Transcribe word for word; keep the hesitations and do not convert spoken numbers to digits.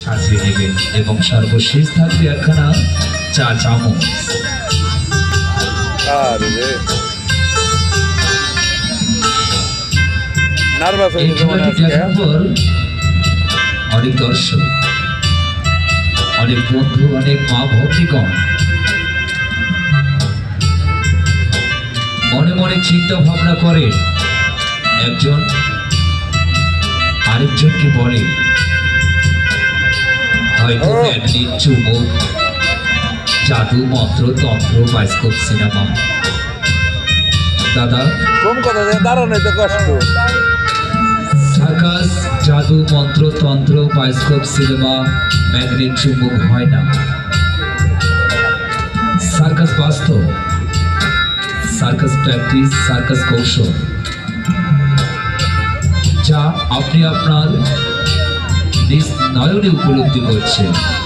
সাজিয়ে নেবেন এবং সর্বশেষ থাকবে একখানা চা চামচ। এই খেলাটি দেখার পর অনেক দর্শক, অনেক বন্ধু, অনেক মা ভক্তগণ মনে মনে চিন্তা ভাবনা করে, একজন আরেকজনকে বলে হয়তো ম্যাগনেট, চুম্বক, জাদু, মন্ত্র, তন্ত্র, বায়োস্কোপ, সিনেমা। দাদা কম কথা দাঁড়ানো তো কষ্ট। সার্কাস, জাদু, মন্ত্র, তন্ত্র, বায়োস্কোপ, সিনেমা, ম্যাগনেট, চুম্বক হয় না। সার্কাস বাস্তব, সার্কাস প্র্যাকটিস, সার্কাস কৌশল, যা আপনি আপনার নিজ নয়নে উপলব্ধি করছেন।